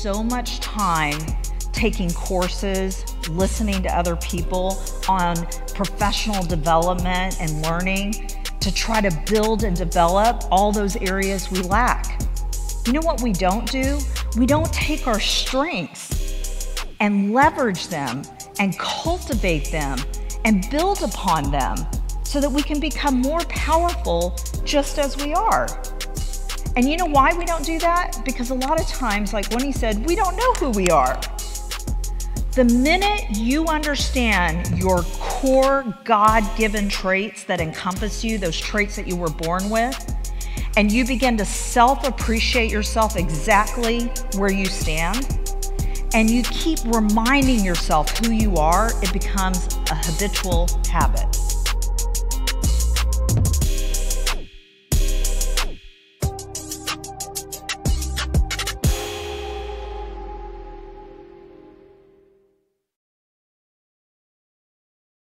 so much time taking courses, listening to other people on professional development and learning to try to build and develop all those areas we lack. You know what we don't do? We don't take our strengths and leverage them and cultivate them and build upon them so that we can become more powerful just as we are. And you know why we don't do that? Because a lot of times, like when he said, we don't know who we are. The minute you understand your core God-given traits that encompass you, those traits that you were born with, and you begin to self-appreciate yourself exactly where you stand, and you keep reminding yourself who you are, it becomes a habitual habit.